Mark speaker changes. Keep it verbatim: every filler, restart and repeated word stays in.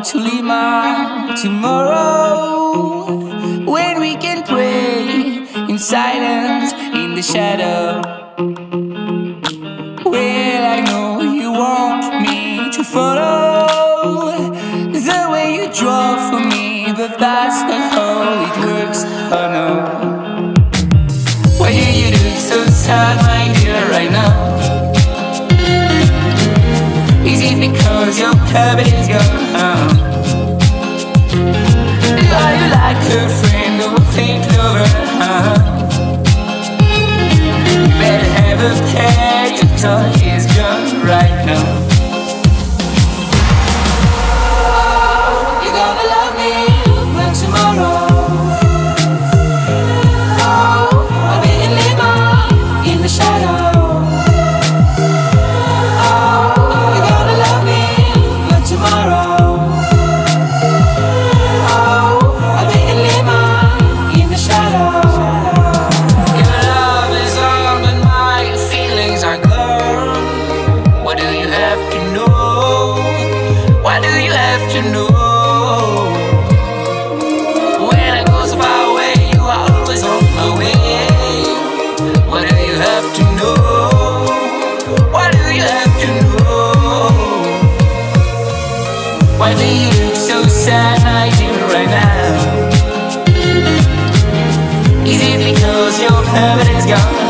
Speaker 1: to Lima tomorrow, when we can pray in silence in the shadow. Well, I know you want me to follow the way you draw for me, but that's not how it works, oh no. Why do you look so sad, my dear, right now? Is it because your habit is gone? Are you like a friend or a fake lover? You better have a pair, your thought is gone right now. You're gonna love me when tomorrow, oh, I'll be in Lima in the shadow. Why do you have to know? When I go so far away, you are always on my way. Why do you have to know? Why do you have to know? Why do you look so sad, my dear, right now? Is it because your habit is gone?